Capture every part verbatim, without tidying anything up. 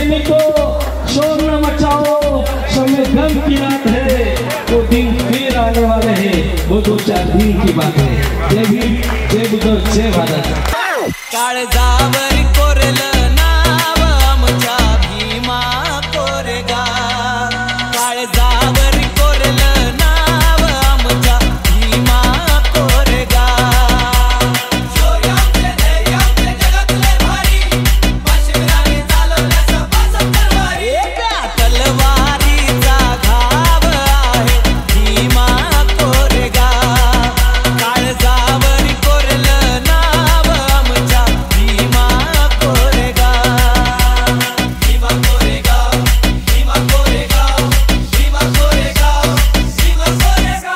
सैनिकों शोर न मचाओ, समय गम की रात है, वो दिन फिर आने वाले हैं, वो दो चार दिन की बात है। जय भीम, जय बुद्ध, जय भारत। काळजावर कोरलं नाव आमच्या भीमा कोरेगा, काळजावर कोरलं नाव आमच्या भीमा कोरेगा। शौर्याचे धैर्याचे जगातले भारी, काश्मीराने चालवल्या सपासप तलवारी, तलवारीचा घाव आहे भीमा कोरेगा। काळजावर कोरलं नाव आमच्या भीमा कोरेगा, भीमा कोरेगा, भीमा कोरेगा, भीमा कोरेगा, भीमा कोरेगा।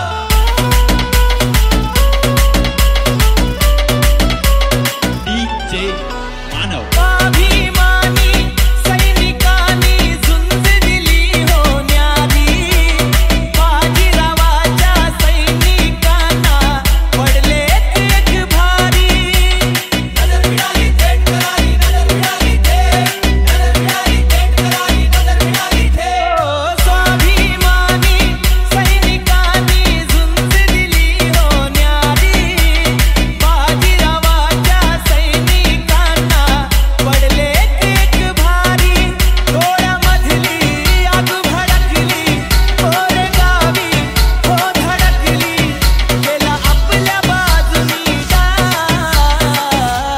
डीजे मानव भीमानी सैनिकांनी झुंज दिली हो न्यारी, बाजीरावाच्या सैनिकांना पडले एक भारी। नजर मिळाली थेट करारी, नजर मिळाली थेट, नजर मिळाली थेट करारी, नजर मिळाली थेट। स्वाभिमानी सैनिकांनी झुंज दिली हो न्यारी, बाजीरावाच्या सैनिकांना पडले एक भारी। डोळ्यामधली आग भडकली, कोरेगावी हो धडकली, गेला आपल्या बाजूनी डाव।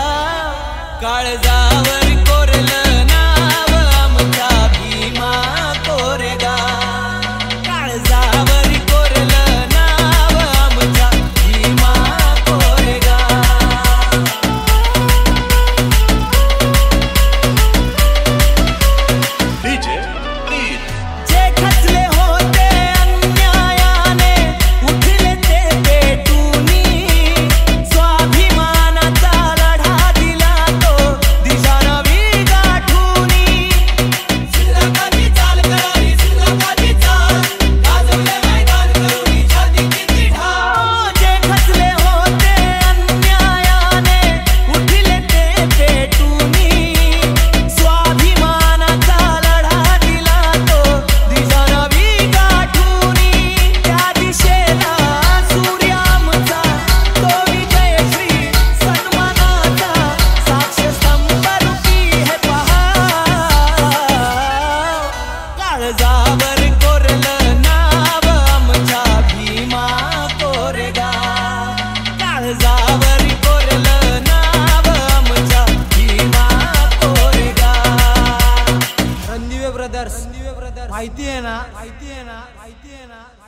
काळजावर कोरलं नाव आमच्या भीमा कोरेगा, काळजावर कोरलं नाव आमच्या भीमा कोरेगा। डीजे नील जे खचले होते अन्यायाने, उठले ते पेटूनी, स्वाभिमानाचा लढा दिला तो दिशा नवी गाठूनी। शिलकाची चाल करारी, शिलकाची चाल, गाजवले मैदान करूनी छाती किती ढाल। जे खचले होते अन्यायाने, उठले ते पेटूनी, स्वाभिमानाचा लढा दिला तो दिशा नवी गाठूनी। त्या दिशेला सूर्य आमचा, तो विजयश्री सन्मानाचा, साक्षस्तंभ रूपी हे पहा। काळजावर कोरलं नाव आमच्या भीमा कोरेगा, काळजावर कोरलं नाव आमच्या भीमा कोरेगा। रणदिवे ब्रदर्स, माहिती आहे ना, माहिती आहे ना, माहिती आहे ना।